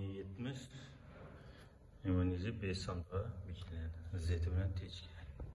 70 limonizi 5 so'mga bitiladi. Zeyt bilan techga.